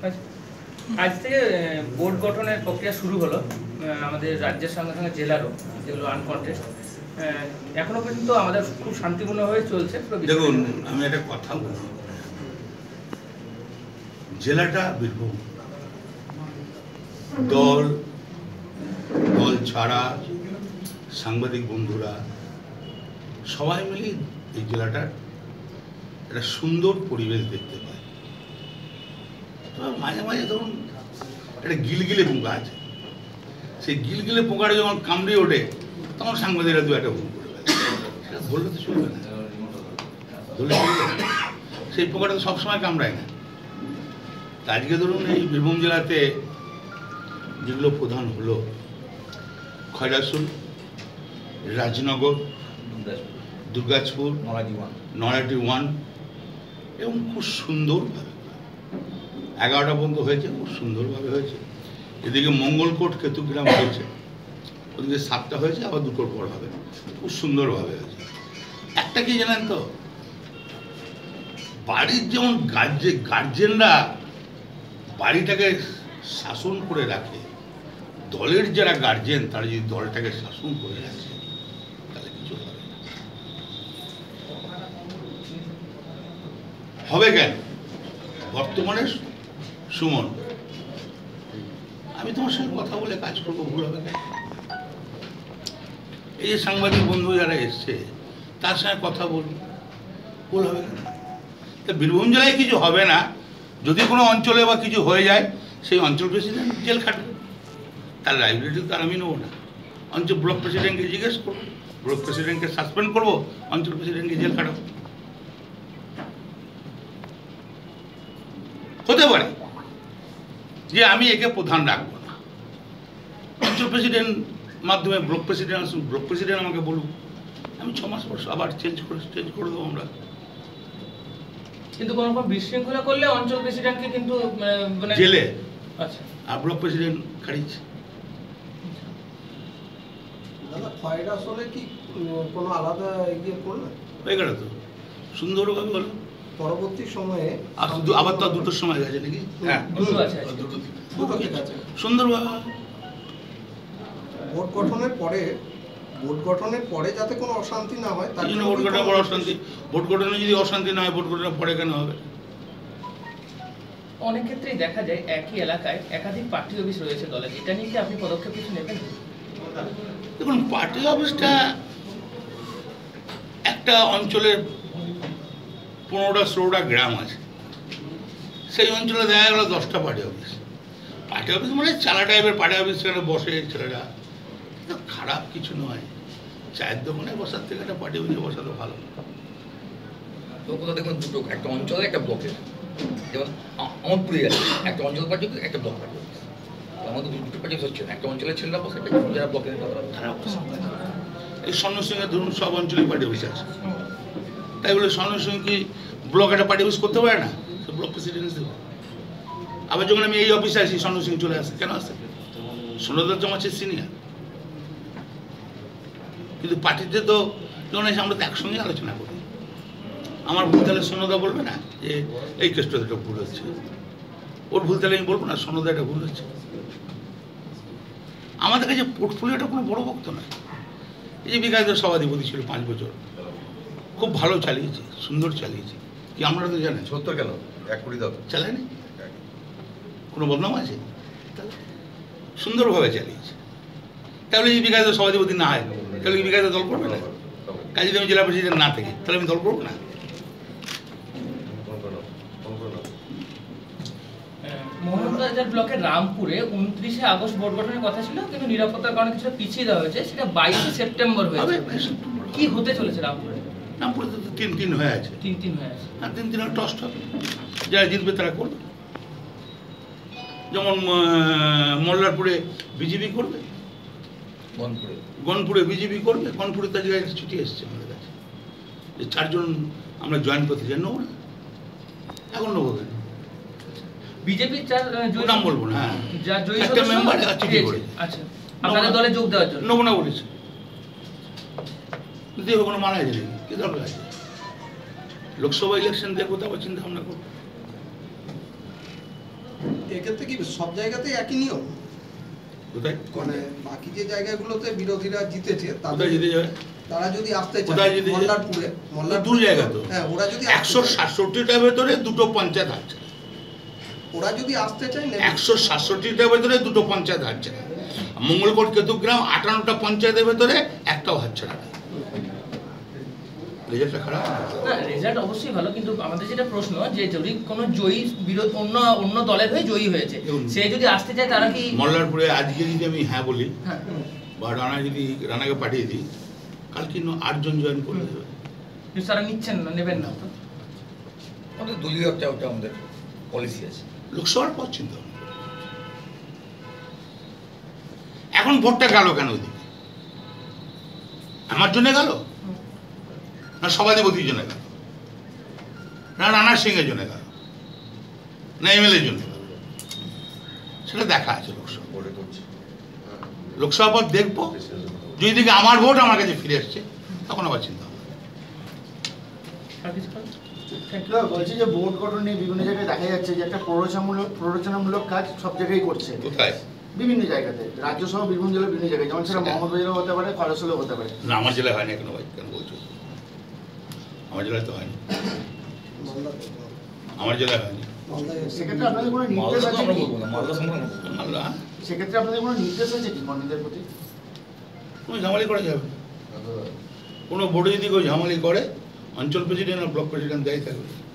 আজ থেকে বোর্ড গঠনের প্রক্রিয়া শুরু হলো আমাদের রাজ্যের সঙ্গে সঙ্গে জেলারও, যেগুলো আনকন্টেস্ট। এখনো পর্যন্ত আমাদের খুব শান্তিপূর্ণভাবে চলছে। দেখুন, আমি একটা কথা বলি, জেলাটা বীরভূম, দল ছাড়া সাংবাদিক বন্ধুরা সবাই মিলে এই জেলাটার একটা সুন্দর পরিবেশ দেখতে পায়। মাঝে মাঝে ধরুন একটা গিলগিলে পোকা আছে, সেই গিলগিলে পোকাটা যখন কামড়ে ওঠে তখন সাংবাদিকরা দু একটা ভুল করে সেটা ধরলে তো চলবে না, ধরলে চলবে না। সেই পোকাটা তো সবসময় কামড়ায় না। আজকে ধরুন এই বীরভূম জেলাতে যেগুলো প্রধান হলো খয়রাসুল, রাজনগর, দুর্গাজপুর, নড়াইটি 1 এবং খুব সুন্দরভাবে 11টা পর্যন্ত হয়েছে, খুব সুন্দরভাবে হয়েছে। এদিকে মঙ্গলকোট, কেতুগ্রাম হয়েছে, ওদিকে 7টা হয়েছে, আবার 2টোর পর হবে, খুব সুন্দরভাবে হয়েছে। একটা কি জানেন তো, বাড়ির যেমন গার্জেনরা বাড়িটাকে শাসন করে রাখে, দলের যারা গার্জেন তারা যদি দলটাকে শাসন করে রাখে তাহলে কিছু হবে কেন? বর্তমানে সুমন, আমি তোমার সঙ্গে কথা বলে কাজ করবো, ভুল হবে কেন? এই যে সাংবাদিক বন্ধু যারা এসছে তার সঙ্গে কথা বলবো, ভুল হবে কেন? তা বীরভূম জেলায় কিছু হবে না, যদি কোনো অঞ্চলে বা কিছু হয়ে যায় সেই অঞ্চল প্রেসিডেন্ট জেল খাটবে, তার লাইব্রেরি তো আর আমি নেবো না। অঞ্চল ব্লক প্রেসিডেন্টকে জিজ্ঞেস করবো, ব্লক প্রেসিডেন্টকে সাসপেন্ড করবো, অঞ্চল প্রেসিডেন্টকে জেল খাটাবো। হতে পারে যে আমি একে প্রধান রাখবো না, অঞ্চল প্রেসিডেন্ট মাধ্যমে ব্লক প্রেসিডেন্ট আসুন, ব্লক প্রেসিডেন্ট আমাকে বলুক, আমি 6 মাস পর আবার চেঞ্জ করে দেবো আমরা। কিন্তু কোনো রকম বিশৃঙ্খলা করলে অঞ্চল প্রেসিডেন্টকে কিন্তু জেলে, আচ্ছা, আর ব্লক প্রেসিডেন্ট খারিজ। দাদা খয়রাসুলে কি কোনো আলাদা ইয়ে করলেন? হয়ে গেল তো, সুন্দরভাবে হলো। পরবর্তী সময়ে আবার তো 2টোর সময় গেছে নাকি? হ্যাঁ, দুটো ঠিক আছে। সুন্দরভাবে ভোট গঠনের পরে যাতে কোনো অশান্তি না হয় তার জন্য ভোট গঠনের পর অশান্তি, ভোট গঠনে যদি অশান্তি না হয় ভোট গঠনের পরে কেন হবে? অনেক ক্ষেত্রেই দেখা যায় একই এলাকায় একাধিক পার্টি অফিস রয়েছে দলের, এটা নিয়ে কি আপনি পদক্ষেপ কিছু নেবেন? দেখুন, পার্টি অফিসটা একটা অঞ্চলের 15টা-16টা গ্রাম আছে, সেই অঞ্চলে দেখা গেল 10টা পার্টি অফিস। পার্টি অফিস মানে চালা টাইপের পার্টি অফিস, সেখানে বসে ছেলেরা, খারাপ কিছু নয়। চায়ের দোকানে বসার থেকে একটা পার্টি অফিসে বসাতে ভালো। কোথাও দেখুন দুটো, একটা অঞ্চলে একটা ব্লকে, যেমন আমোদপুরে গেছে একটা অঞ্চল পার্টি অফিস, একটা ব্লক পার্টি অফিস। আমাদের দুটো পার্টি অফিস হচ্ছে না, একটা অঞ্চলের ছেলেরা বসে, একটা যারা ব্লকে এই স্বর্ণ সিংহে ধরুন সব অঞ্চলে পার্টি অফিস আছে, তাই বলে স্বর্ণ সিং কি ব্লক একটা পার্টি অফিস করতে পারে না? সে ব্লক প্রেসিডেন্ট দেবে। আবার যখন আমি এই অফিসে আসি স্বর্ণ সিং চলে আসে, কেন আসে? সোনাদার জমাচ্ছে সিনিয়র। কিন্তু পার্টিতে তো যখন এসে আমরা তো একসঙ্গে আলোচনা করি, আমার ভুল তাহলে সোনাদা বলবে না যে এই কেসটা একটা ভুল হচ্ছে, ওর ভুল তাহলে আমি বলবো না সোনাদা এটা ভুল হচ্ছে। আমাদের কাছে পোর্টফোলিওটা কোনো বড় বক্ত নয়। এই যে বিকাশদের সভাধিপতি ছিল 5 বছর, খুব ভালো চালিয়েছে, সুন্দর চালিয়েছে। কি আমরা তো জানেন 70 কেন 1 কোটি দাও চালায়নি, কোনো বদনাম আছে? সুন্দরভাবে চালিয়েছে। তাহলে যদি বিকাশদের সভাধিপতি না হয় তাহলে বিকাশদের দল করবে না? কাজে যদি আমি জেলা প্রেসিডেন্ট না থাকি তাহলে আমি দল করবো না? মোহনবাজার ব্লকের রামপুরে 29শে আগস্ট ভোট গঠনের কথা ছিল, কিন্তু নিরাপত্তার কারণে কিছুটা পিছিয়ে দেওয়া হয়েছে, সেটা 22শে সেপ্টেম্বর হয়েছে। কি হতে চলেছে রামপুরে? রামপুরে তো 3-3 হয়ে আছে, 3-3 হয়ে আছে। আর 3-3 টস্ট হবে, যারা জিতবে তারা করবে। যেমন মল্লারপুরে বিজেপি করবে, গনপুরে বিজেপি করবে। গনপুরে তার জায়গায় চিঠি এসছে আমাদের কাছে যে 4 জন আমরা জয়েন করতে চাই, নেবো না, এখন নেবো কেন? বিজেপির নাম বলবো না, হ্যাঁ, যা জয়ী একটা মেম্বার চিঠি করে, আচ্ছা, আপনাদের দলে যোগ দেওয়ার জন্য নেবো না বলেছে। যদি কোনো মানা যায় নাকি? কি দরকার আছে? লোকসভা ইলেকশন দেখবো, তারপর চিন্তা ভাবনা করবো। এক্ষেত্রে কি সব জায়গাতেই একই নিয়ম? কোথায় মানে বাকি যে জায়গাগুলোতে বিরোধীরা জিতেছে কোথায় জিতে যাবে? তারা যদি আসতে কোথায় চায় জিতে যাবে? মল্লারপুরে, দূর জায়গা তো। হ্যাঁ, ওরা যদি আসতে চায়, 167টার ভেতরে দুটো পঞ্চায়েত হারছে, ওরা যদি আসতে চায় নেবে। 167টার ভেতরে দুটো পঞ্চায়েত হারছে না। মঙ্গলকোট কেতুগ্রাম 58টা পঞ্চায়েতের ভেতরে একটাও হারছে না। রেজাল্টটা খারাপ। না, রেজাল্ট অবশ্যই ভালো, কিন্তু আমাদের যেটা প্রশ্ন যে যদি কোনো জয়ী বিরোধ অন্য দলের হয়ে জয়ী হয়েছে, সে যদি আসতে চায় তারা কি মল্লারপুরে আজকে যদি আমি হ্যাঁ বলি হ্যাঁ বা রানাকে পাঠিয়ে দিই, কালকে 8জন জয়েন করে দেবে। কিন্তু তারা নিচ্ছেন না, নেবেন না তো? আমাদের দলীয় একটা ওটা আমাদের পলিসি আছে। লোকসভার পর চিন্তা ভাবনা করো। এখন ভোটটা গেল কেন ওইদিকে? আমার জন্য গেল না সভাধিপতির জন্য গেল, না রানা সিং এর জন্য গেল, না এমএলএর জন্য গেল? সেটা দেখা আছে লোকসভা। লোকসভা পর দেখবো, যদি দিকে আমার ভোট আমার কাছে ফিরে আসছে তখন আবার চিন্তা হবে। আর কিছু বলার? বলছি যে বোর্ড গঠন নিয়ে বিভিন্ন জায়গায় দেখা যাচ্ছে যে একটা প্ররোচনামূলক কাজ সব জায়গায় করছে, কোথায়? বিভিন্ন জায়গাতে, রাজ্য সহ বিভিন্ন জেলায় বিভিন্ন জায়গায়, যেমন সেটা মোহাম্মদবাজারও হতে পারে, খরসলেও হতে পারে। না, আমার জেলায় হয়নি এখনো ভাই, কেন বলছো? আমার জেলায় তো হয়নি, আমার জেলায় হয়নি। সেক্ষেত্রে আপনাদের কোনো নির্দেশ মালদা তো আছে আমরা কি? বলবো না, মালদা সম্পর্কে আমরা বলবো না। মালদা সেক্ষেত্রে আপনাদের কোনো নির্দেশ আছে কি কর্মীদের প্রতি? কোনো ঝামেলি করা যাবে না। কোনো বোর্ডে যদি কেউ ঝামেলি করে, অঞ্চল প্রেসিডেন্ট আর ব্লক প্রেসিডেন্ট দায়ী থাকবে।